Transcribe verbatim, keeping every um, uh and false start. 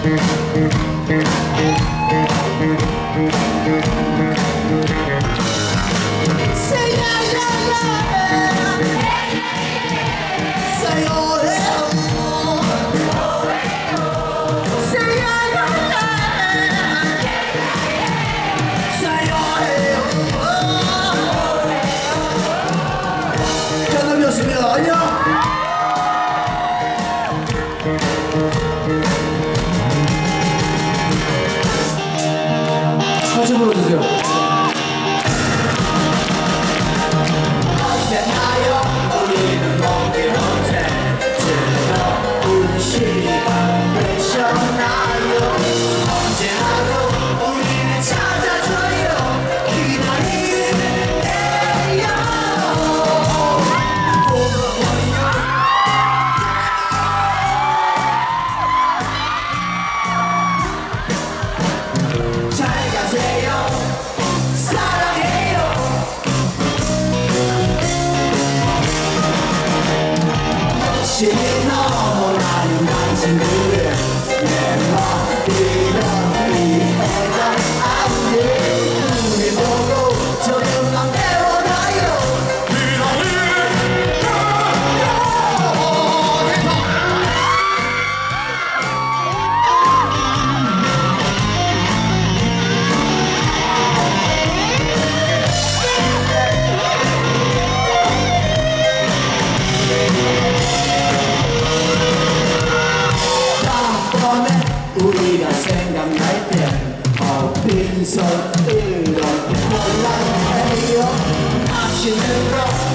같이 불러주세요. 언제나요 우리는 먼길 호텔 즐거운 시간 되셨나요? 언제나요 우리는 찾아줘요. 기다리네요. 잘 가세요. 사랑해요. 열심히 넘어가는 난 친구들 내 머리로 이해가 안 돼. 우리 보고 저녁만 배워놔요. 우리가 생각날 때 빈손으로 곤란해요. 맛있는 거